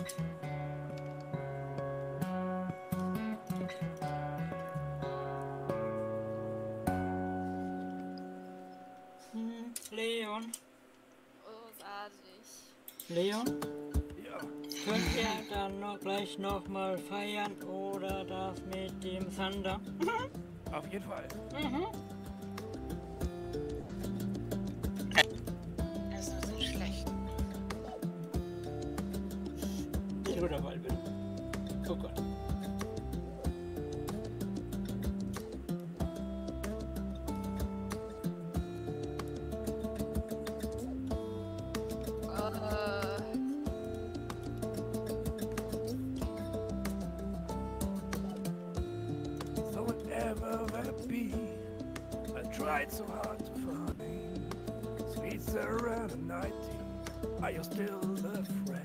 Leon? Großartig. Leon? Ja. Könnt ihr dann noch gleich nochmal feiern oder das mit dem Thunder? Auf jeden Fall. Das ist nicht schlecht. Oder mal bitte. Oh Gott. So whatever that be, I tried so hard to find sweet serenity. Are you still the friend?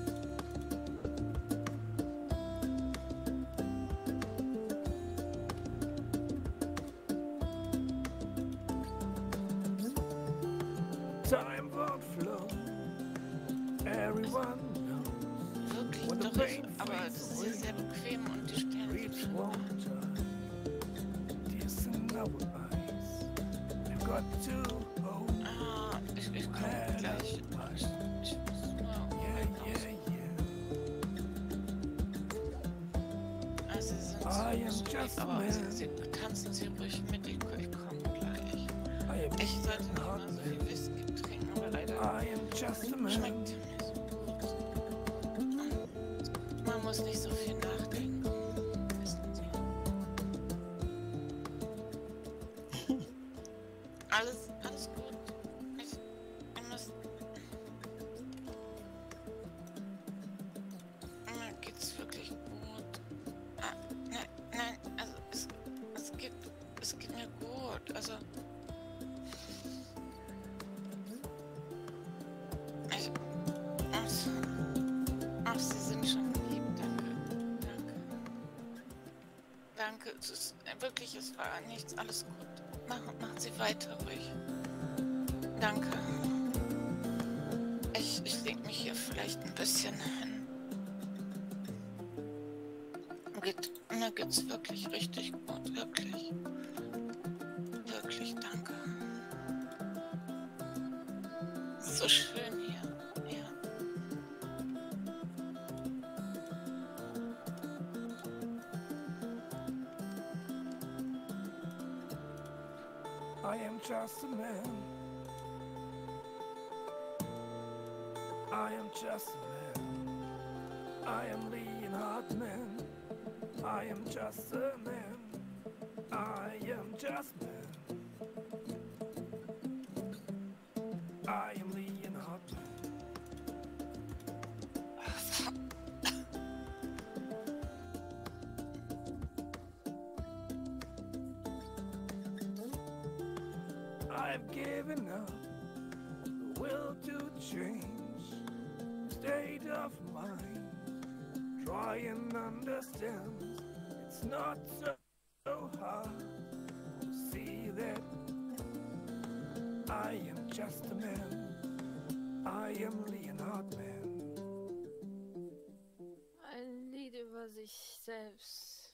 Time won't flow. Everyone knows. Wirklich, When the doch, rain aber fades es ist away, ja sehr bequem und die Sterne sind reach schön. one time. Tears in our eyes. We've got to hold. Ah, ich komme gleich. Ich muss nur Yeah. Also sie sind so I am schräg, just a aber man. sie tanzen sie ruhig mit, ich komme gleich. I am Ich sollte nicht hard mal so man. viel Whisky trinken, aber leider I am just a man. schmeckt er mir so gut. Und man muss nicht so viel nachdenken, wissen Sie. Alles gut. Ich muss... Mir geht's wirklich gut. Nein, also es geht mir gut, also... Ach, Sie sind schon lieb, danke, es ist wirklich, es war nichts, alles gut. Machen Sie weiter ruhig. Danke. Ich leg mich hier vielleicht ein bisschen hin. Mir geht's wirklich richtig gut, wirklich. Wirklich, danke. So schön hier, ja. I am just a man. I am just a man. I am Leonhard man. I am just a man. I am just man. I am Leonhard man. I've given up the will to change state of mind. Try and understand it's not so hard to see that I am just a man. I am Leonhard man. Ein Lied über sich selbst.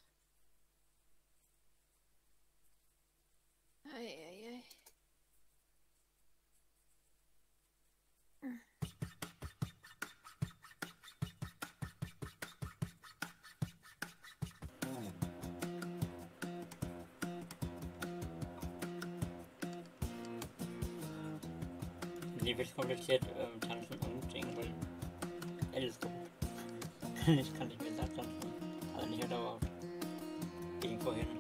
Eieiei. Die wird kompliziert tanzen und singen, weil Alice kommt. Ich kann nicht mehr da tanzen. Also nicht mehr dauerhaft. Irgendwo hin.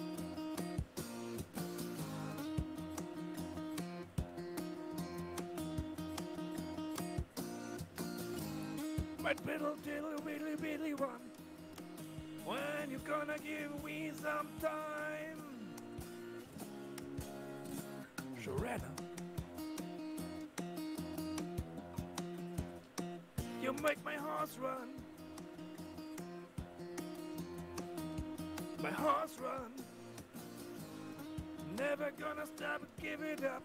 But little diddly widdly widdly one, when you gonna give me some time? Sharana, you make my horse run. My horse run. Never gonna stop, give it up.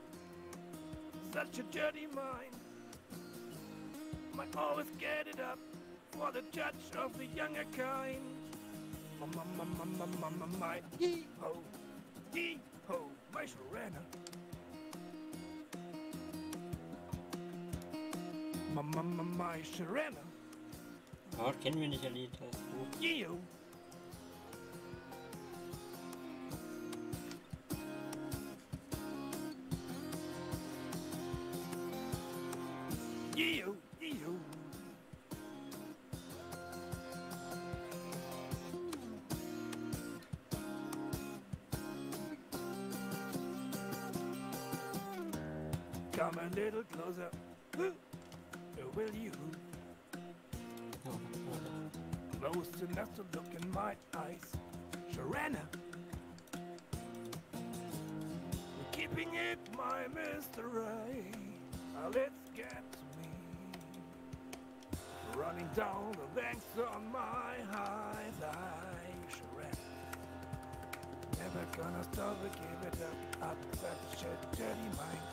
Such a dirty mind. Might always get it up for the judge of the younger kind. My yee-ho, yee-ho, my Sharana. My Sharana. Oh, kennen wir nicht, ein Lied, das Buch. Yee-ho. Yee-ho, yee-ho. Come a little closer. Will you? Oh, Close enough to look in my eyes. Sharana. Keeping it my mystery. Now let's get to me. Running down the banks on my high line. Sharana. Never gonna stop or give it up. Up such a dirty mind.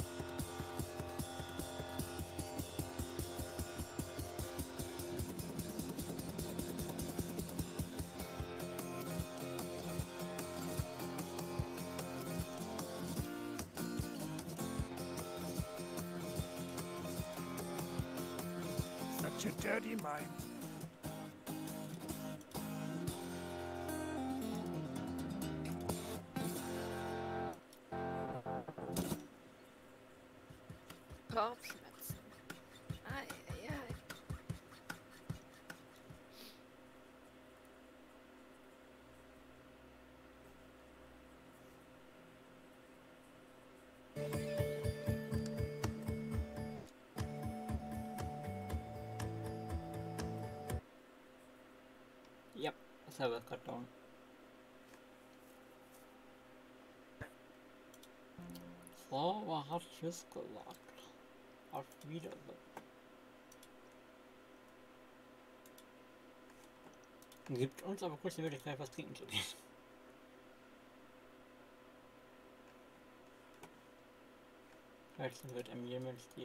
Such a dirty mind. Kopfschmerzen. Ei, ei, ei. ja, Server ist gerade down. So, wer hat Tschüss gesagt? Auf Wiedersehen. Gibt uns aber kurz die Möglichkeit, was trinken zu gehen. Vielleicht wird Emil mit die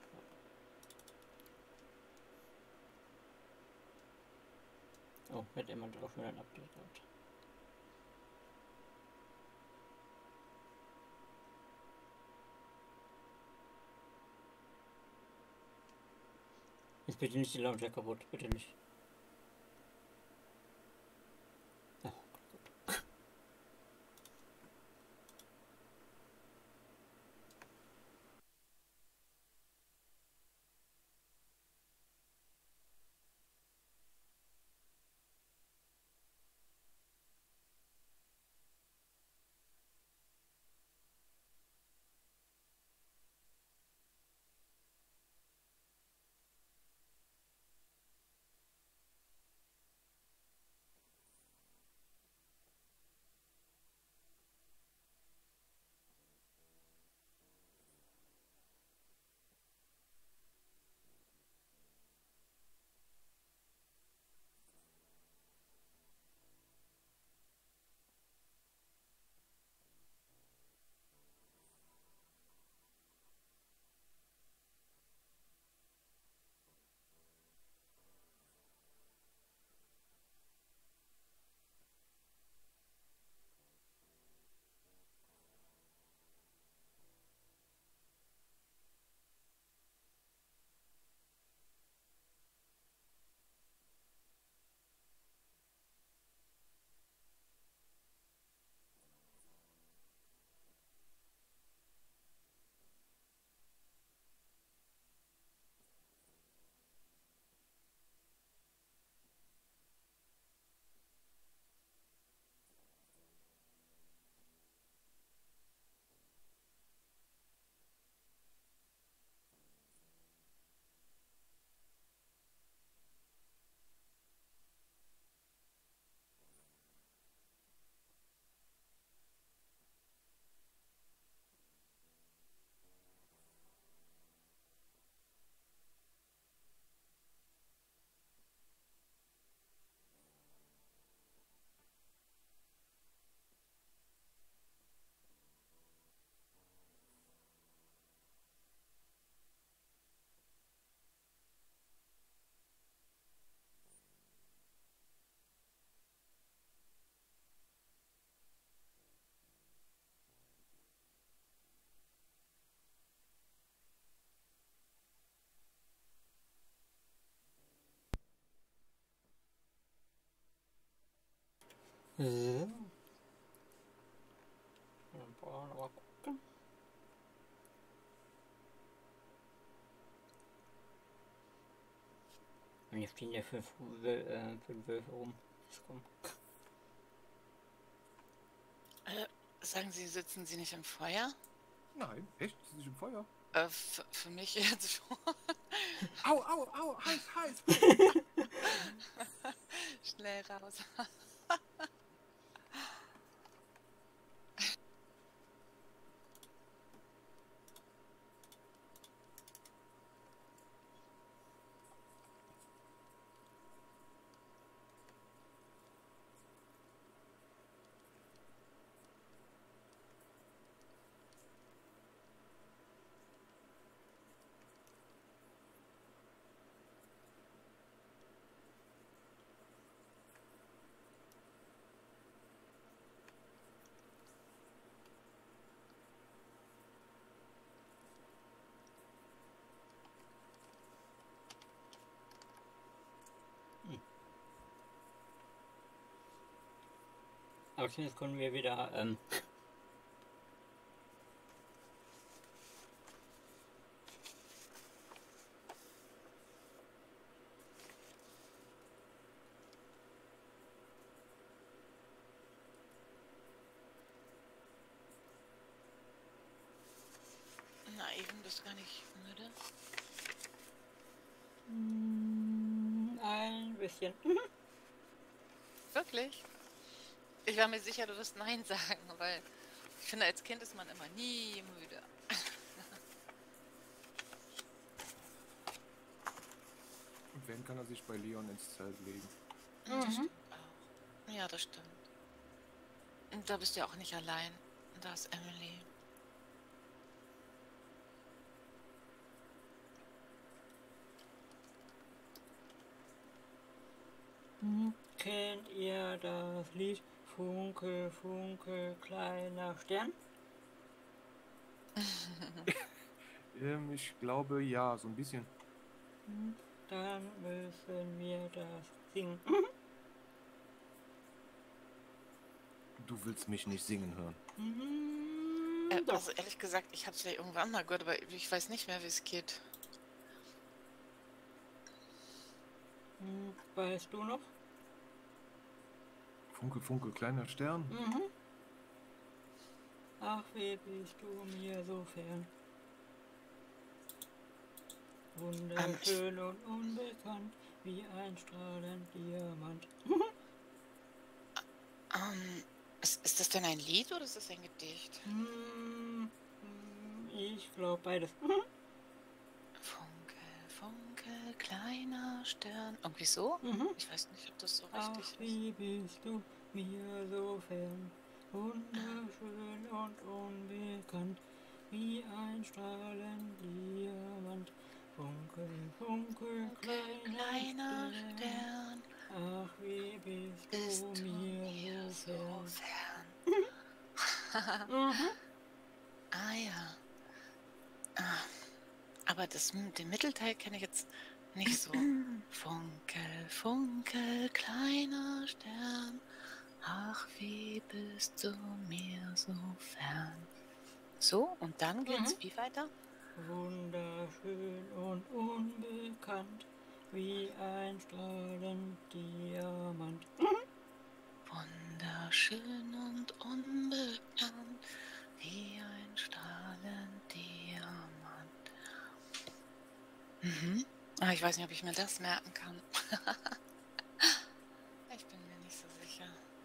oh, wird jemand auch wieder ein Update hat. Jetzt bitte nicht die Launcher kaputt, bitte nicht. Ja, gut. So. Dann brauchen wir aber gucken. Und hier stehen ja 5 Wölfe rum. Das kommt. Sagen Sie, sitzen Sie nicht im Feuer? Nein, echt? Ist nicht im Feuer? Für mich jetzt schon. Au, au, au, heiß, heiß. Schnell raus. Aber jetzt können wir wieder Na, eben, bist du gar nicht müde? ein bisschen. Wirklich? Ich war mir sicher, du wirst Nein sagen, weil ich finde, als Kind ist man immer nie müde. Und wenn, kann er sich bei Leon ins Zelt legen. Das stimmt auch. Ja, das stimmt. Und da bist du ja auch nicht allein. Da ist Emily. Kennt ihr das Lied Funke, Funke, kleiner Stern? Ich glaube, ja, so ein bisschen. Dann müssen wir das singen. Du willst mich nicht singen hören. Doch. Also ehrlich gesagt, ich habe es ja irgendwann mal gehört, aber ich weiß nicht mehr, wie es geht. Weißt du noch? Funke, Funke, kleiner Stern. Ach, wie bist du mir so fern? Wunderschön und unbekannt, wie ein strahlend Diamant. Ist das denn ein Lied oder ist das ein Gedicht? Ich glaube beides. Funke, Funke, kleiner Stern. Irgendwie so? Ich weiß nicht, ob das so Ach, richtig ist. wie bist du mir so fern? Wunderschön und unbekannt, wie ein strahlend Diamant. Funke, Funke, Kleiner Stern, Ach, wie bist bist du du mir so so fern? fern. Ah ja. Aber den Mittelteil kenne ich jetzt nicht so. Funke, Funke, kleiner Stern. Ach, wie bist du mir so fern. So, und dann geht's wie weiter? Wunderschön und unbekannt, wie ein strahlend Diamant. Wunderschön und unbekannt, wie ein strahlend Diamant. Aber ich weiß nicht, ob ich mir das merken kann. Ich bin mir nicht so sicher.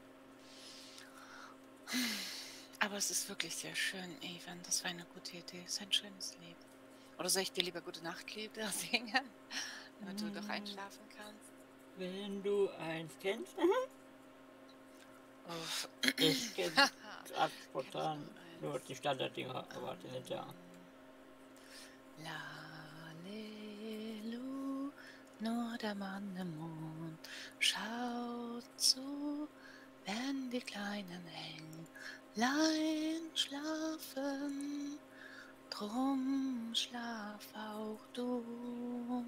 Aber es ist wirklich sehr schön, Evan. Das war eine gute Idee. Es ist ein schönes Lied. Oder soll ich dir lieber Gute Nacht-Lieder singen, damit du doch einschlafen kannst? Wenn du eins kennst, Uff. ich kenne gerade spontan nur die Standarddinger, aber die sind ja. Lalelu, nur der Mann im Mond schaut zu, wenn die kleinen Englein schlafen. Drum schlaf auch du.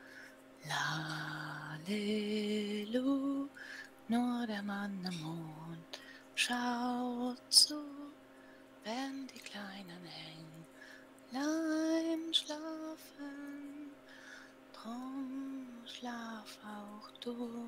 Lalelu, nur der Mann im Mond Schau zu, wenn die kleinen Englein schlafen, drum schlaf auch du.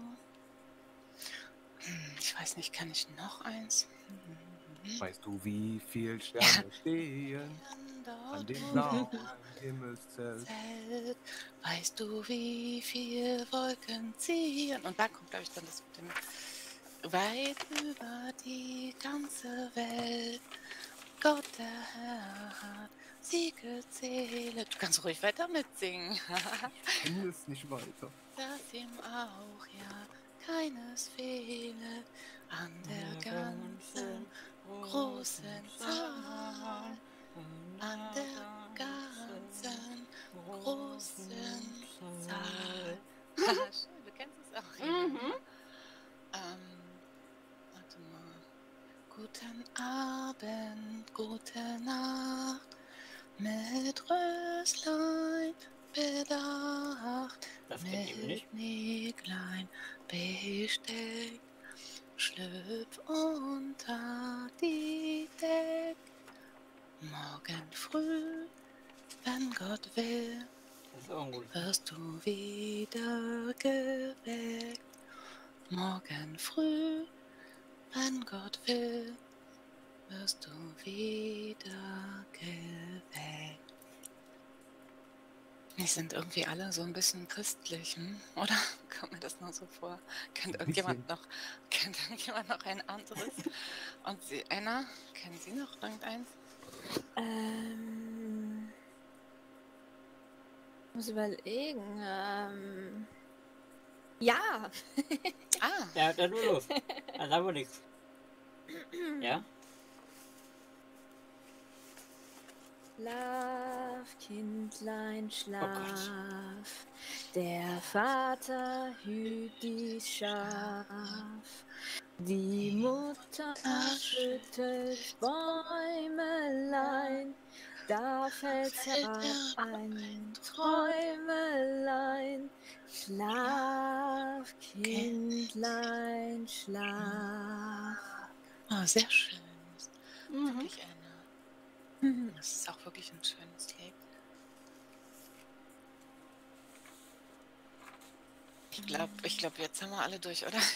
Ich weiß nicht, kann ich noch eins? Weißt du, wie viel Sterne stehen an dem blauen Himmelszelt? Weißt du, wie viel Wolken ziehen? Und da kommt, glaube ich, dann das mit dem weit über die ganze Welt. Gott, der Herr hat sie gezählt. Du kannst ruhig weiter mitsingen. Ich kenne es nicht weiter. Dass ihm auch ja keines fehle an der ganzen großen Zahl. An der ganzen großen Zahl. Schön, du kennst es auch. Warte mal. Guten Abend, gute Nacht, mit Röslein bedacht, Das kennt ihr nicht. mit Näglein besteckt, schlüpf unter die Deck. Morgen früh, wenn Gott will, Das ist auch ein gutes. wirst du wieder geweckt. Morgen früh, wenn Gott will, wirst du wieder geweckt. Die sind irgendwie alle so ein bisschen christlich, oder? Kommt mir das nur so vor? Kennt irgendjemand noch ein anderes? Und Anna, kennen Sie noch irgendeins? Muss überlegen. Ja. Ah, Ja, dann nur los. Dann sagen wir nichts. Ja? Schlaf, Kindlein, Gott. schlaf. Der Vater hüt die Schaf. Die Mutter schüttelt Bäumelein. Da fällt's herab ein Träumelein. Schlaf, Kindlein, schlaf. oh, sehr schön. Wirklich eine. Das ist auch wirklich ein schönes Lied. Ich glaube, jetzt haben wir alle durch, oder?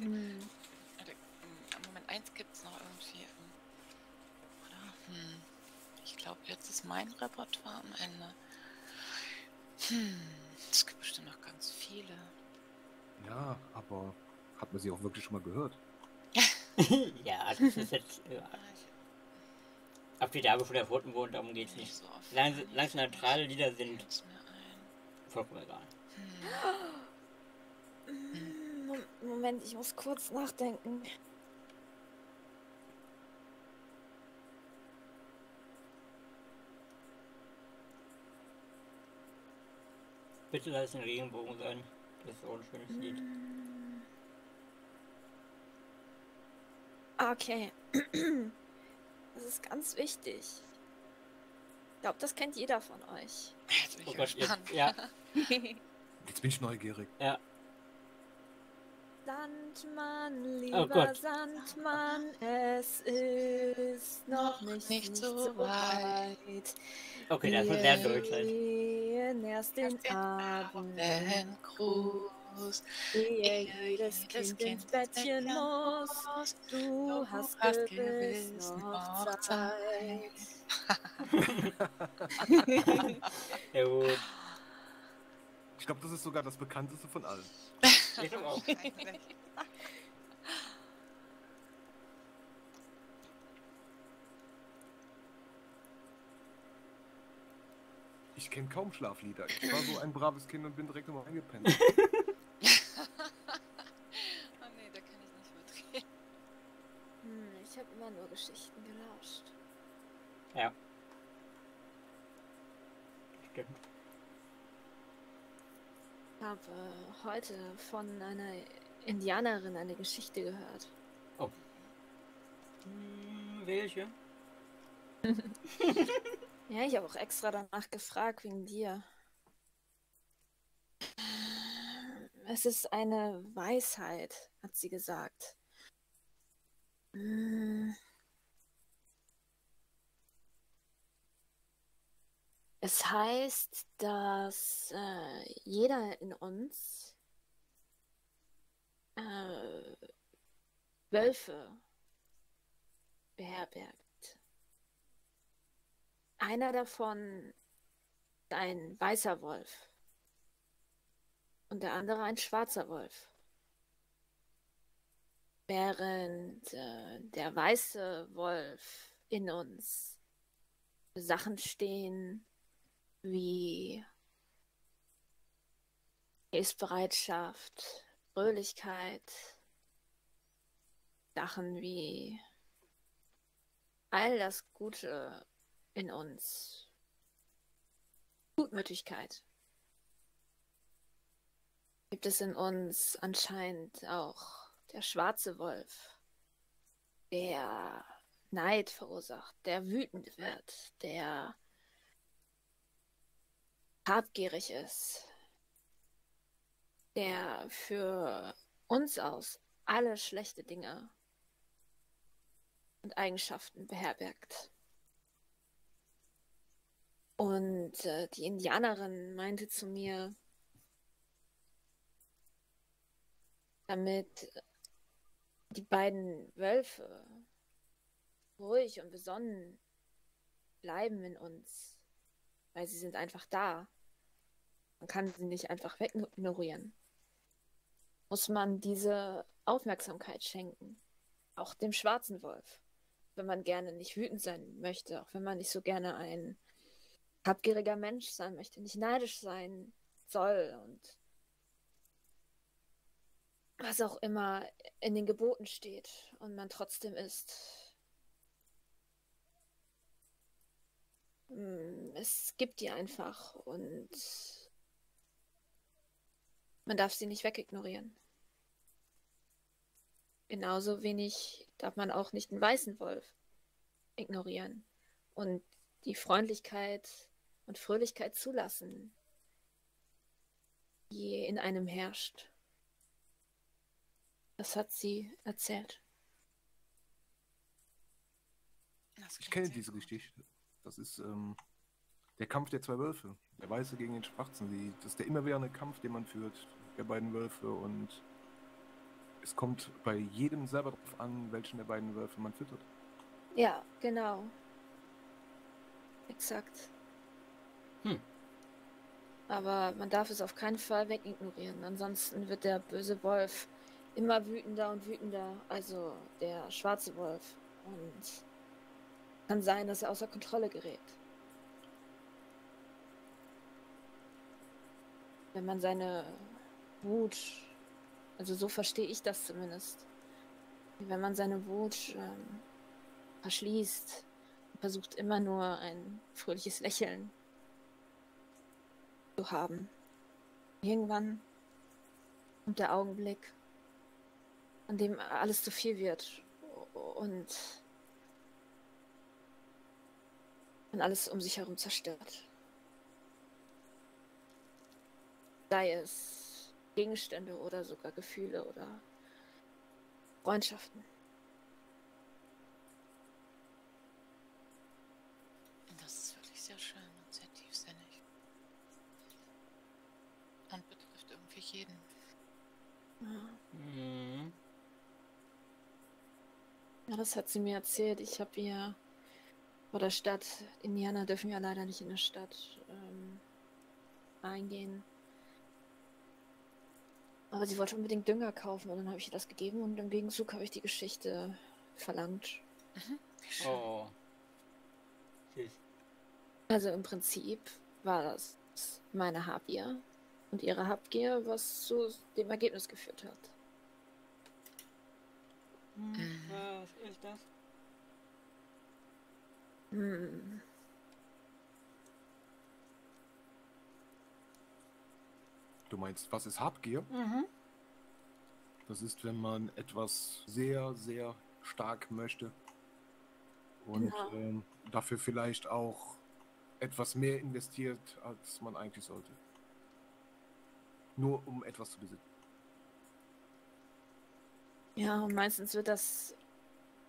Moment, eins gibt es noch irgendwie. Oder? Ich glaube, jetzt ist mein Repertoire am Ende. Es gibt bestimmt noch ganz viele. Ja, aber hat man sie auch wirklich schon mal gehört? Ja, das ist jetzt. Ob die Dame von der Roten wohnt, darum geht's nicht. Solange es neutrale Lieder sind, vollkommen egal. Moment, ich muss kurz nachdenken. Bitte lass es ein Regenbogen sein. Das ist auch ein schönes Lied. Okay. Das ist ganz wichtig. Ich glaube, das kennt jeder von euch. Jetzt bin ich Oh Gott, gespannt. ja. Jetzt bin ich neugierig. Ja. Sandmann, Oh lieber Gott. Sandmann, es ist noch nicht so weit. Okay, das muss sehr deutsch sein. Wir gehen erst den Abendgruß, ehe jedes Kind ins Bettchen muss. Du hast gewiss noch Zeit. Ja, gut. Ich glaube, das ist sogar das bekannteste von allen. Ich glaube auch. Ich kenne kaum Schlaflieder. Ich war so ein braves Kind und bin direkt immer eingepennt. Oh nee, da kann ich nicht mitreden. Ich habe immer nur Geschichten gelauscht. Ja. Stimmt. Ich habe heute von einer Indianerin eine Geschichte gehört. Oh. Welche? Ja, ich habe auch extra danach gefragt wegen dir. Es ist eine Weisheit, hat sie gesagt. Mm. Es heißt, dass jeder in uns Wölfe beherbergt. Einer davon ein weißer Wolf und der andere ein schwarzer Wolf. Während der weiße Wolf in uns für Sachen stehen wie Hilfsbereitschaft, Fröhlichkeit, Sachen wie all das Gute in uns, Gutmütigkeit. Gibt es in uns anscheinend auch der schwarze Wolf, der Neid verursacht, der wütend wird, der habgierig ist, der für uns aus alle schlechte Dinge und Eigenschaften beherbergt. Und die Indianerin meinte zu mir, damit die beiden Wölfe ruhig und besonnen bleiben in uns, weil sie sind einfach da. Man kann sie nicht einfach wegignorieren. Muss man diese Aufmerksamkeit schenken. Auch dem schwarzen Wolf. Wenn man gerne nicht wütend sein möchte, auch wenn man nicht so gerne ein habgieriger Mensch sein möchte, nicht neidisch sein soll und was auch immer in den Geboten steht und man trotzdem ist. Es gibt die einfach und man darf sie nicht wegignorieren. Genauso wenig darf man auch nicht den weißen Wolf ignorieren und die Freundlichkeit und Fröhlichkeit zulassen, die in einem herrscht. Das hat sie erzählt. Ich kenne diese Geschichte. Das ist der Kampf der zwei Wölfe. Der Weiße gegen den Schwarzen. Das ist der immerwährende Kampf, den man führt, der beiden Wölfe. Und es kommt bei jedem selber darauf an, welchen der beiden Wölfe man füttert. Ja, genau. Exakt. Aber man darf es auf keinen Fall wegignorieren. Ansonsten wird der böse Wolf immer wütender und wütender. Also der schwarze Wolf. Und kann sein, dass er außer Kontrolle gerät. Wenn man seine Wut, also so verstehe ich das zumindest, wenn man seine Wut verschließt und versucht immer nur ein fröhliches Lächeln zu haben. Irgendwann kommt der Augenblick, an dem alles zu viel wird und man alles um sich herum zerstört. Sei es Gegenstände oder sogar Gefühle oder Freundschaften. Das ist wirklich sehr schön und sehr tiefsinnig. Und betrifft irgendwie jeden. Mhm. Ja, das hat sie mir erzählt. Ich habe ihr vor der Stadt, Indianer dürfen ja leider nicht in der Stadt eingehen. Aber sie wollte unbedingt Dünger kaufen und dann habe ich ihr das gegeben und im Gegenzug habe ich die Geschichte verlangt. Wie schön. Oh. Süß. Also im Prinzip war das meine Habgier und ihre Habgier, was zu dem Ergebnis geführt hat. Was ist das? Du meinst, was ist Habgier? Das ist, wenn man etwas sehr, sehr stark möchte und Genau. dafür vielleicht auch etwas mehr investiert, als man eigentlich sollte. Nur um etwas zu besitzen. Ja, und meistens wird das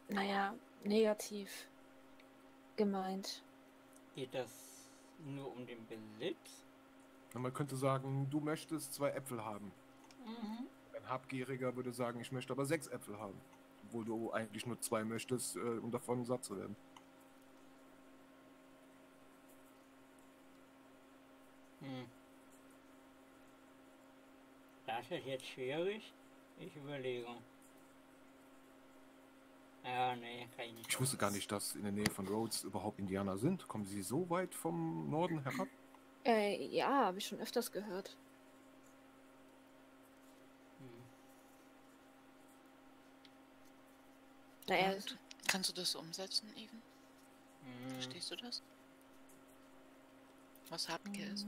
naja, negativ gemeint. Geht das nur um den Besitz? Na, man könnte sagen, du möchtest 2 Äpfel haben. Mhm. Ein Habgieriger würde sagen, ich möchte aber 6 Äpfel haben. Obwohl du eigentlich nur 2 möchtest, um davon satt zu werden. Hm. Das ist jetzt schwierig. Ich überlege. Ja, nee, kann ich nicht. Ich wusste gar nicht, dass in der Nähe von Rhodes überhaupt Indianer sind. Kommen sie so weit vom Norden herab? Ja, habe ich schon öfters gehört. Hm. Naja, Und kannst du das umsetzen, Even? Hm. Verstehst du das? Was Habgier ist?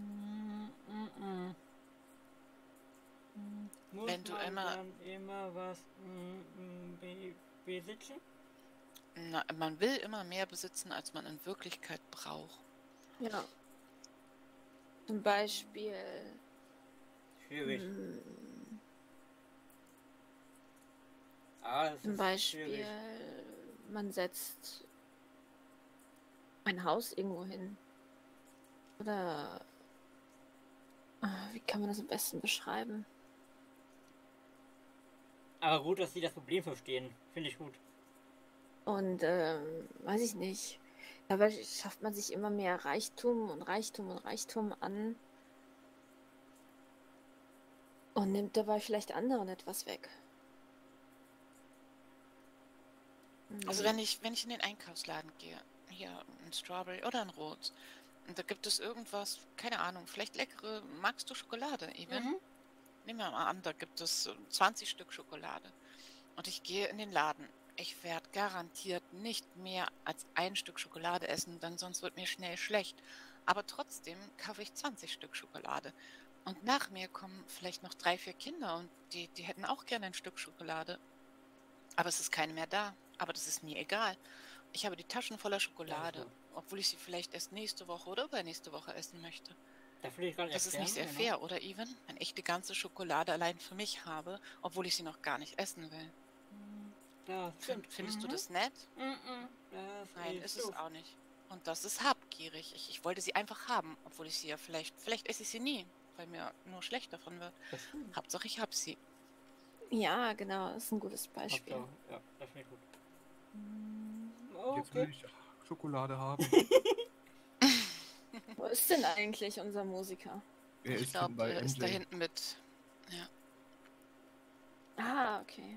Muss Wenn du man immer- dann immer was besitzen? Na, man will immer mehr besitzen, als man in Wirklichkeit braucht. ja. Zum Beispiel. Schwierig. mm, Das Zum ist Beispiel, schwierig. man setzt ein Haus irgendwo hin. Oder wie kann man das am besten beschreiben? Aber gut, dass sie das Problem verstehen. Finde ich gut. Und weiß ich nicht. Dabei schafft man sich immer mehr Reichtum und Reichtum und Reichtum an und nimmt dabei vielleicht anderen etwas weg. Also wenn ich in den Einkaufsladen gehe, hier in Strawberry oder in Rhodes, und da gibt es irgendwas, keine Ahnung, vielleicht leckere, magst du Schokolade, Even? Mhm. Nehmen wir mal an, da gibt es 20 Stück Schokolade. Und ich gehe in den Laden. Ich werde garantiert nicht mehr als ein Stück Schokolade essen, denn sonst wird mir schnell schlecht. Aber trotzdem kaufe ich 20 Stück Schokolade. Und nach mir kommen vielleicht noch 3, 4 Kinder und die hätten auch gerne ein Stück Schokolade. Aber es ist keine mehr da. Aber das ist mir egal. Ich habe die Taschen voller Schokolade, gut. obwohl ich sie vielleicht erst nächste Woche oder übernächste Woche essen möchte. Das will ich gerade Das ist erklären. nicht sehr genau. fair, oder Even? Wenn ich die ganze Schokolade allein für mich habe, obwohl ich sie noch gar nicht essen will. Das stimmt. Findest du das nett? Das Nein, ist es doof. auch nicht. Und das ist habgierig. Ich wollte sie einfach haben, obwohl ich sie ja vielleicht esse ich sie nie, weil mir nur schlecht davon wird. Das stimmt. Hauptsache ich hab sie. Ja, genau, das ist ein gutes Beispiel. Hauptsache, ja, das finde ich gut. Jetzt will Okay. ich Schokolade haben. Wo ist denn eigentlich unser Musiker? Er Ich ist glaube, bei er ist da MJ. hinten mit. Ja. Ah, okay.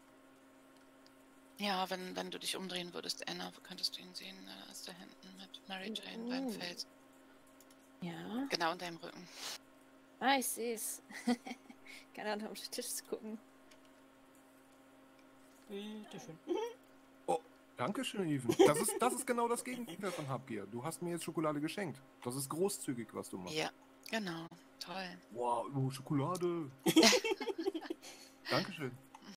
Ja, wenn du dich umdrehen würdest, Anna, könntest du ihn sehen. Er ist da hinten mit Mary Jane beim Fels. Ja. Genau in deinem Rücken. Ah, ich sehe es. Keine Ahnung, auf den Tisch zu gucken. Bitteschön. Dankeschön, Even. Das ist genau das Gegenteil von Habgier. Du hast mir jetzt Schokolade geschenkt. Das ist großzügig, was du machst. Ja, genau. Toll. Wow, Schokolade. Dankeschön.